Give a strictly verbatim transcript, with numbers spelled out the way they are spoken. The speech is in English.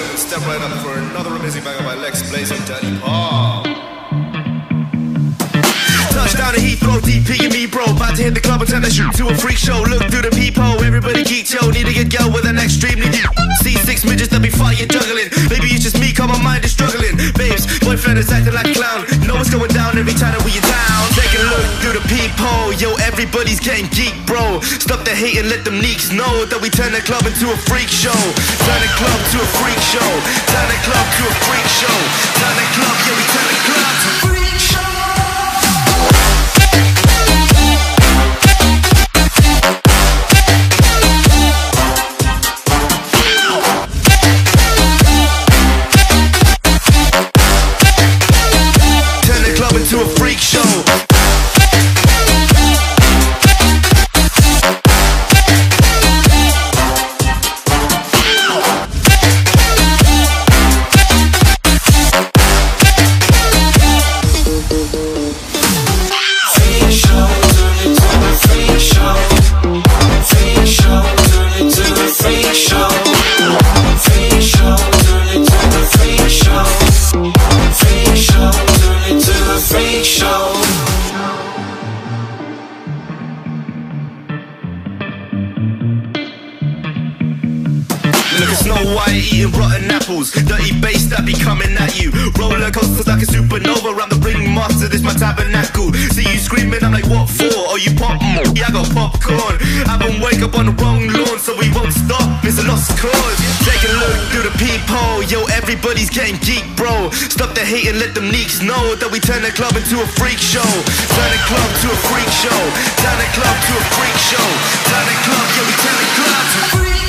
and step right up for another amazing banger by Lex Blaze and Daddy Paul. Touchdown to Heathrow, D P and me bro, about to hit the club and turn the shoot to a freak show. Look through the peephole, everybody geek yo, need to get girl with an extremely deep. See six midgets that be fighting juggling. Maybe it's just me, cause my mind is struggling. Babes, boyfriend is acting like a clown. Know what's going down every time that we are down. Take a look through the peephole, yo, everybody's getting geek bro. Stop the hate and let them neeks know that we turn the club into a freak show. Turn the club to a freak show. Turn the club to a freak show. Turn the club, yeah, we turn the club to a freak show. To a freak show. Look at Snow White eating rotten apples. Dirty bass that be coming at you. Roller coasters like a supernova. I'm the ringmaster, this my tabernacle. See you screaming, I'm like, what for? Oh, you pop? Mm, yeah, I got popcorn. I haven't wake up on the wrong lawn, so we won't stop. It's a lost cause. Take a look through the peephole. Yo, everybody's getting geek, bro. Stop the hate and let them neeks know that we turn the club into a freak show. Turn the club to a freak show. Turn the club to a freak show. Turn the club, yeah, we turn the club to a freak show.